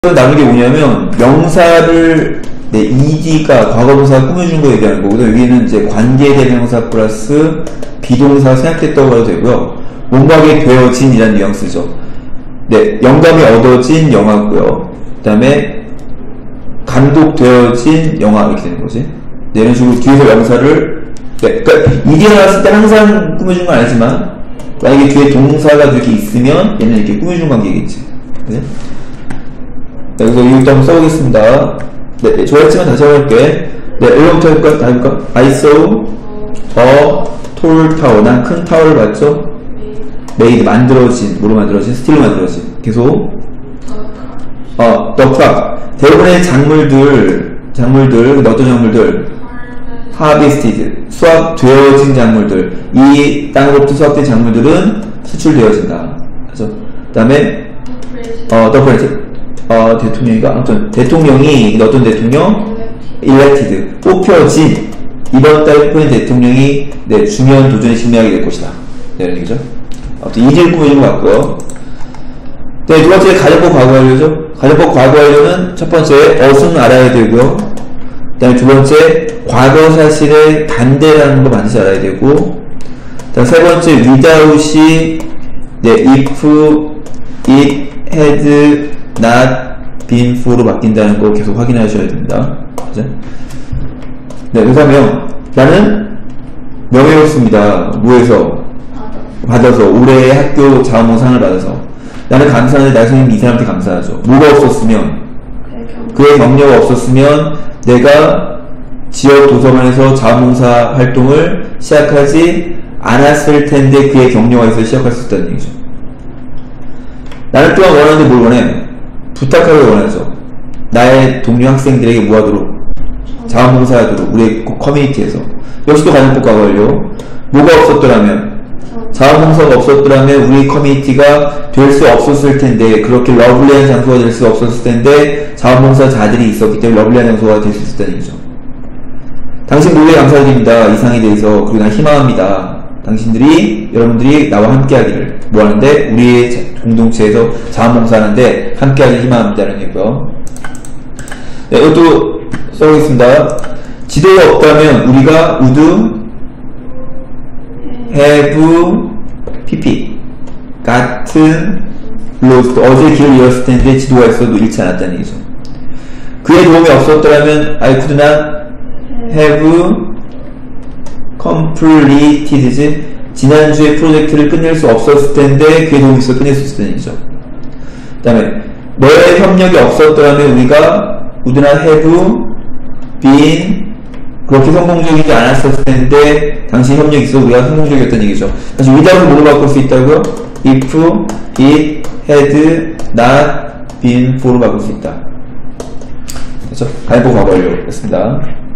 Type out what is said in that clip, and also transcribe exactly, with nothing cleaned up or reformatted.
나눈 게 뭐냐면 명사를 네, 이디가 과거분사가 꾸며준 거 얘기하는 거고요. 여기는 이제 관계대명사 플러스 비동사 생략했다고 해도 되고요. 뭔가게 되어진이라는 뉘앙스죠. 네, 영감이 얻어진 영화고요. 그 다음에 감독되어진 영화 이렇게 되는 거지. 네, 이런 식으로 뒤에서 명사를 네, 그러니까 이디가 나왔을 때 항상 꾸며준 건 아니지만 만약에 뒤에 동사가 이렇게 있으면 얘는 이렇게 꾸며준 관계겠지. 네? 네, 그래서 이것도 한번 써보겠습니다. 네, 좋아했지만 다시 한번 할게. 네, 일번부터 해볼까? 다 해볼까? I saw a tall tower. 난 큰 타워를 봤죠? made, 만들어진. 뭐로 만들어진? 스틸로 만들어진. 계속. 어, the crop. 대부분의 작물들, 작물들, 어떤 작물들? harvested. 수확되어진 작물들. 이 땅으로부터 수확된 작물들은 수출되어진다. 그죠? 그 다음에, 어, the president. 어, 대통령이가, 아무튼, 대통령이, 어떤 대통령? elected. 뽑혀진. 이번 달에 뽑힌 대통령이, 네, 중요한 도전에 신뢰하게 될 것이다. 네, 이런 얘기죠. 아무튼, 이질 꾸며진 것 같고요. 네, 두 번째, 가정법 과거 완료죠. 가정법 과거 완료는 첫 번째, 어순 알아야 되고요. 그 다음에 두 번째, 과거 사실의 반대라는 거 반드시 알아야 되고, 그 다음 세 번째, without이, 네, if, it, had, not been for로 바뀐다는 거 계속 확인하셔야 됩니다. 그죠? 네, 의사명. 나는 명예롭습니다. 뭐에서? 받아서. 올해의 학교 자원봉상을 받아서. 나는 감사하는데 나의 선생님이 이 사람한테 감사하죠. 뭐가 없었으면? 그의 격려가 없었으면 내가 지역 도서관에서 자원봉사 활동을 시작하지 않았을 텐데 그의 격려가 있어 시작할 수 있다는 얘기죠. 나는 또한 원하는데 뭘 원해? 부탁하길 원하죠. 나의 동료 학생들에게 뭐 하도록? 자원봉사 하도록. 우리 커뮤니티에서. 역시 또 가정법 과거 완료. 뭐가 없었더라면? 자원봉사가 없었더라면 우리 커뮤니티가 될 수 없었을 텐데, 그렇게 러블리한 장소가 될 수 없었을 텐데, 자원봉사자들이 있었기 때문에 러블리한 장소가 될 수 있었다는 얘기죠. 당신 모두에 감사드립니다. 이상에 대해서. 그리고 난 희망합니다. 당신들이, 여러분들이 나와 함께 하기를. 뭐 하는데? 우리의 공동체에서 자원봉사 하는데 함께 하기를 희망합니다라는 얘기고요. 네, 이것도 써보겠습니다. 지도가 없다면 우리가 would have pp 같은 lost. 어제 길을 잃었을 텐데 지도가 있어도 잃지 않았다는 얘기죠. 그의 도움이 없었더라면 I could not have completed. 지난주에 프로젝트를 끝낼 수 없었을 텐데 그의 도움이 있어 끝낼 수 있었다는 얘기죠. 그 다음에 너의 협력이 없었더라면 우리가 would not have been 그렇게 성공적이지 않았었을 텐데 당신 협력이 있어 우리가 성공적이었다는 얘기죠. 사실 without을 뭐로 바꿀 수 있다고요? if it had not been for로 바꿀 수 있다. 그렇죠? 가정법 과거 완료였습니다.